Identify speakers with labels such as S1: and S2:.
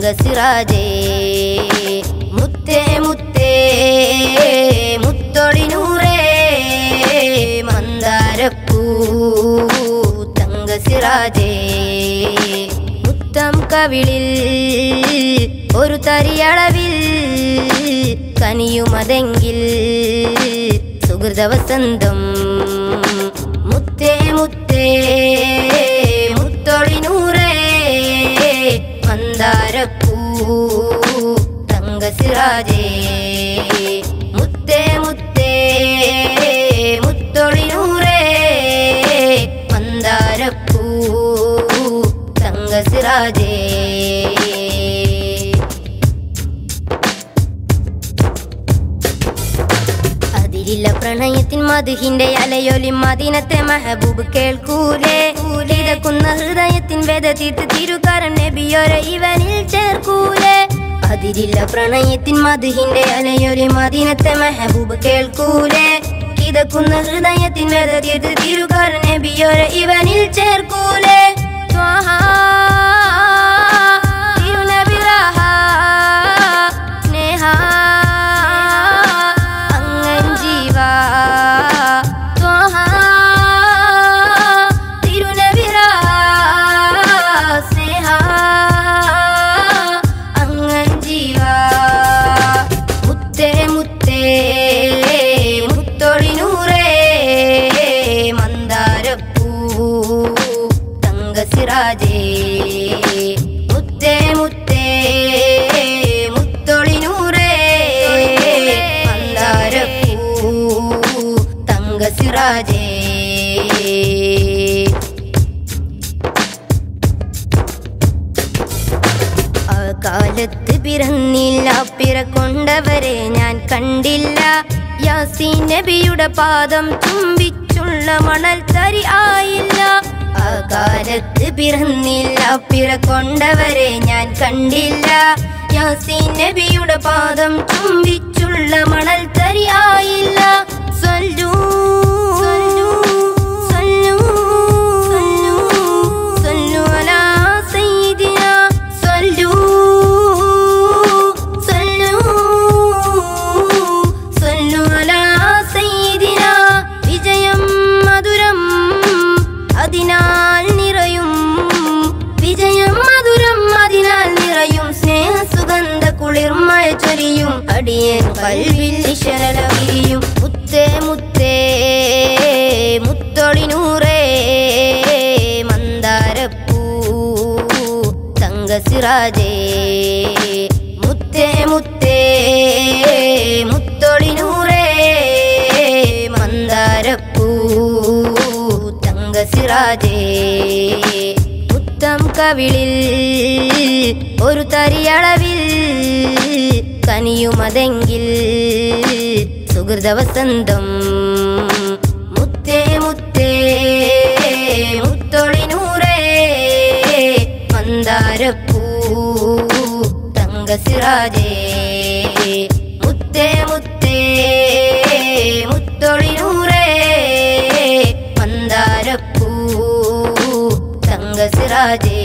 S1: തങ്കസിറാജേ മുത്തേ മുത്തേ മുത്തൊളിനൂറേ മന്ദാരപ്പൂ തങ്കസിറാജേ മുത്തം കവിളിൽ ഒരു തരിയളവിൽ കനിയുമതെങ്കിൽ സുഹൃതവസന്തം മുത്തേ മുത്തേ മുത്തൊളിനൂറേ മന്ദാരപ്പൂ തങ്കസിറാജേ മുത്തേ മുത്തേ മുത്തൊളിനൂറേ മന്ദാരപ്പൂ തങ്കസിറാജേ അതിരില്ല പ്രണയത്തിൻ മധുഹിന്റെ അലയൊലി മദീനത്തെ മെഹബൂബ് കേൾക്കൂലേ ഇതക്കുന്ന ഹൃദയത്തിൻ വേദ തീർത്ത് തിരുകാരൻ നബിയോരെ ഇവനിൽ ചേർക്കൂലേ അതിരില്ല പ്രണയത്തിൻ മധുഹിന്റെ അലയൊലി മദീനത്തെ മെഹബൂബ് കേൾക്കൂലേ ഇതക്കുന്ന ഹൃദയത്തിൻ വേദ തീർത്ത് തിരുകാരൻ നബിയോരെ ഇവനിൽ ചേർക്കൂലേ ത്വാഹാ തങ്കസിറാജേ മുത്തേ മുത്തേ മുത്തൊളിനൂറേ മന്ദാരപ്പൂ തങ്കസിറാജേ ആ കാലത്ത് പിറന്നില്ല പിറക്കൊണ്ടവരെ ഞാൻ കണ്ടില്ല യാസീൻ നബിയുടെ പാദം ചുംബിച്ചുള്ള മണൽ തരി ആയില്ല ആ കാലത്ത് പിറന്നില്ല പിറക്കൊണ്ടവരെ ഞാൻ കണ്ടില്ല യാസീൻ നബിയുടെ പാദം ചുംബിച്ചുള്ള മണൽ തരി ആയില്ല സല്ലൂ സല്ലൂ സല്ലൂ സല്ലൂ സല്ലൂ അലാ സയ്യിദിനാ സല്ലൂ സല്ലൂ സല്ലൂ അലാ സയ്യിദിനാ വിജയം മധുരം അതിനാൽ നിറയും വിജയം മധുരം അതിനാൽ നിറയും സ്നേഹ സുഗന്ധ കുളിർമഴ ചൊരിയും അടിയൻ കൽവിൽ നിശലവിരിയും മുത്തേ മുത്തേ മുത്തൊളിനൂറേ മന്ദാരപ്പൂ തങ്കസിറാജേ മുത്തേ മുത്തേ മുത്തൊളിനൂറേ മന്ദാരപ്പൂ തങ്കസിറാജേ മുത്തം കവിളിൽ ഒരു തരിയളവിൽ കനിയുമതെങ്കിൽ സുഹൃതവസന്തം മുത്തേ മുത്തേ മുത്തൊളിനൂറേ മന്ദാരപ്പൂ തങ്കസിറാജേ മുത്തേ മുത്തേ മുത്തൊളിനൂറേ മന്ദാരപ്പൂ തങ്കസിറാജേ